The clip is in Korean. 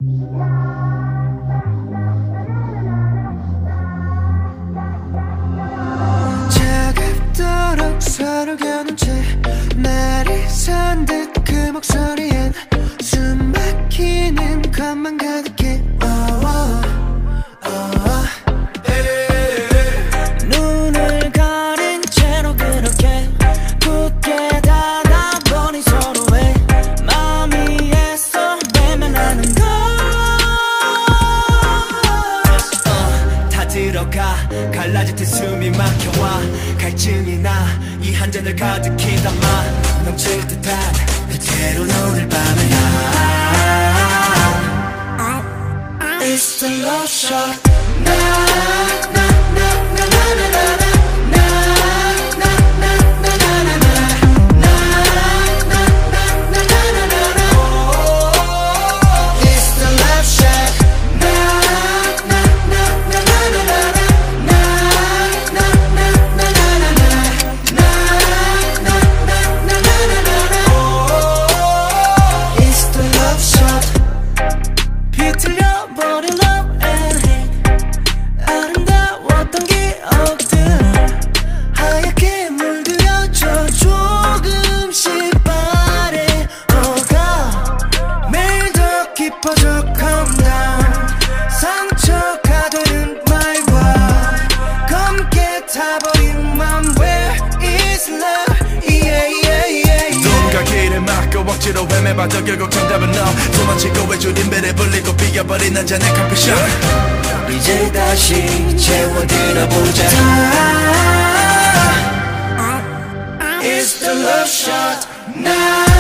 차갑도록 서로 겨눈 채 말이 선 듯 그 목소리엔 숨 막히는 것만 가득해. 눈을 가린 채로 그렇게 굳게 닫아버린 서로의 마음이 애써 외면하는 걸. 다 들어가 갈라질 듯 숨이 막혀와 갈증이 나 이 한 잔을 가득히 담아 넘칠 듯한 그대로 오늘 밤을 It's the love shot. 상처가 되는 말과 검게 타버린 맘 Where is love? 누군가 길을 막고 억지로 헤매봐도 결국 정답은 너. 도망치고 외줄인 배를 불리고 비어버린 한 잔의 커피숍. 이제 다시 채워들어보자. It's the love shot now.